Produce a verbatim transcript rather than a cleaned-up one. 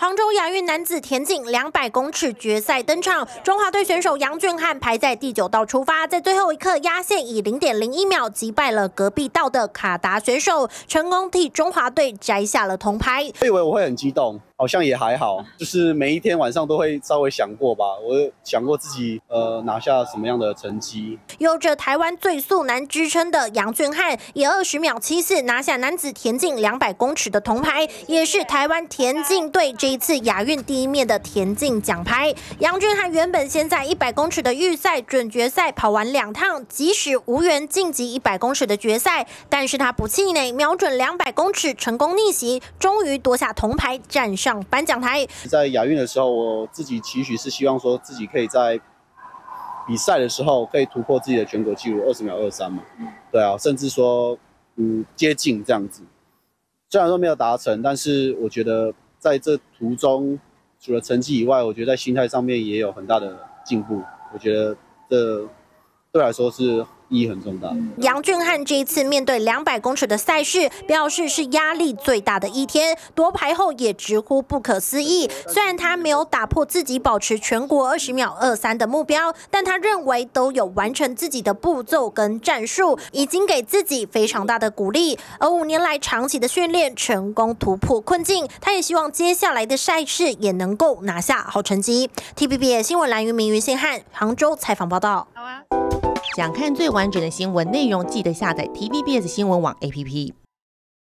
杭州亚运男子田径两百公尺决赛登场，中华队选手杨俊翰排在第九道出发，在最后一刻压线以零点零一秒击败了隔壁道的卡达选手，成功替中华队摘下了铜牌。 我以为我会很激动，好像也还好，就是每一天晚上都会稍微想过吧，我想过自己呃拿下什么样的成绩。 有着台湾最速男之称的杨俊翰，以二十秒七四拿下男子田径两百公尺的铜牌，也是台湾田径队这一次亚运第一面的田径奖牌。杨俊翰原本先在一百公尺的预赛准决赛跑完两趟，即使无缘晋级一百公尺的决赛，但是他不气馁，瞄准两百公尺成功逆袭，终于夺下铜牌，站上颁奖台。 在亚运的时候，我自己期许是希望说自己可以在比赛的时候可以突破自己的全国纪录二十秒二三嘛，对啊，甚至说嗯接近这样子。虽然说没有达成，但是我觉得在这途中，除了成绩以外，我觉得在心态上面也有很大的进步。我觉得这对我来说是意义很重大。 杨俊翰这一次面对两百公尺的赛事，表示是压力最大的一天。夺牌后也直呼不可思议。虽然他没有打破自己保持全国二十秒二三的目标，但他认为都有完成自己的步骤跟战术，已经给自己非常大的鼓励。而五年来长期的训练，成功突破困境。他也希望接下来的赛事也能够拿下好成绩。T V B S 新闻蓝云明云信汉杭州采访报道。 好啊。想看最完整的新闻内容，记得下载 T V B S 新闻网 A P P。